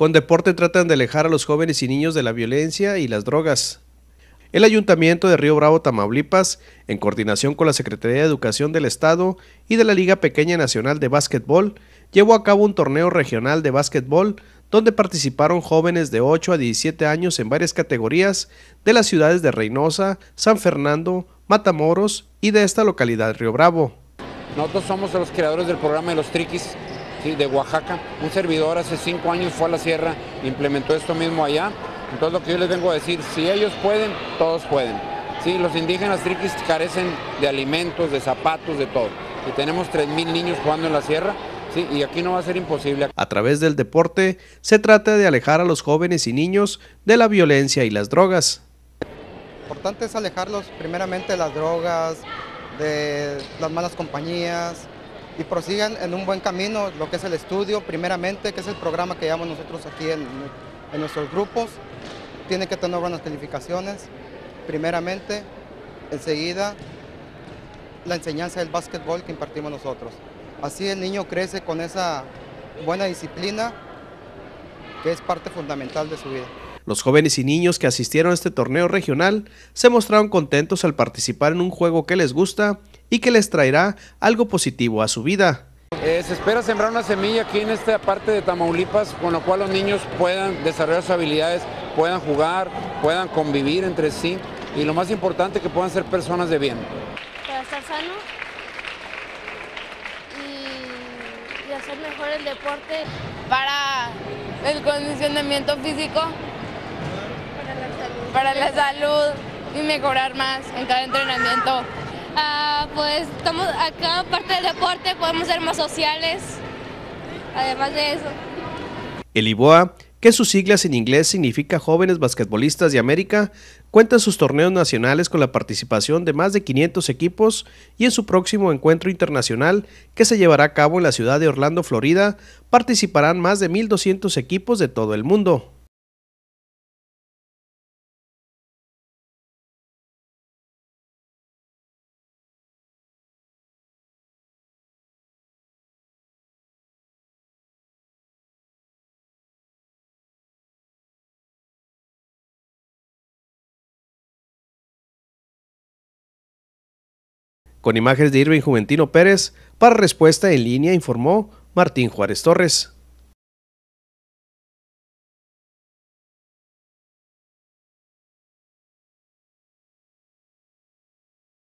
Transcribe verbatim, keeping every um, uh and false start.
Con deporte tratan de alejar a los jóvenes y niños de la violencia y las drogas. El Ayuntamiento de Río Bravo, Tamaulipas, en coordinación con la Secretaría de Educación del Estado y de la Liga Pequeña Nacional de Básquetbol, llevó a cabo un torneo regional de básquetbol donde participaron jóvenes de ocho a diecisiete años en varias categorías de las ciudades de Reynosa, San Fernando, Matamoros y de esta localidad, Río Bravo. Nosotros somos los creadores del programa de los Triquis, ¿sí?, de Oaxaca. Un servidor hace cinco años fue a la sierra e implementó esto mismo allá. Entonces lo que yo les vengo a decir, si ellos pueden, todos pueden. Sí, los indígenas triquis carecen de alimentos, de zapatos, de todo. Y tenemos tres mil niños jugando en la sierra, sí, y aquí no va a ser imposible. A través del deporte se trata de alejar a los jóvenes y niños de la violencia y las drogas. Lo importante es alejarlos primeramente de las drogas, de las malas compañías y prosigan en un buen camino, lo que es el estudio primeramente, que es el programa que llevamos nosotros aquí en, en nuestros grupos. Tienen que tener buenas calificaciones, primeramente, enseguida la enseñanza del básquetbol que impartimos nosotros. Así el niño crece con esa buena disciplina que es parte fundamental de su vida. Los jóvenes y niños que asistieron a este torneo regional se mostraron contentos al participar en un juego que les gusta y que les traerá algo positivo a su vida. Eh, se espera sembrar una semilla aquí en esta parte de Tamaulipas, con lo cual los niños puedan desarrollar sus habilidades, puedan jugar, puedan convivir entre sí y lo más importante, que puedan ser personas de bien. Para estar sano y, y hacer mejor el deporte. Para el condicionamiento físico, Para la salud. para la salud y mejorar más en cada entrenamiento. Ah, pues estamos acá, aparte del deporte, podemos ser más sociales, además de eso. El I B O A, que sus siglas en inglés significa Jóvenes Basquetbolistas de América, cuenta sus torneos nacionales con la participación de más de quinientos equipos y en su próximo encuentro internacional, que se llevará a cabo en la ciudad de Orlando, Florida, participarán más de mil doscientos equipos de todo el mundo. Con imágenes de Irving Juventino Pérez, para Respuesta en Línea informó Martín Juárez Torres.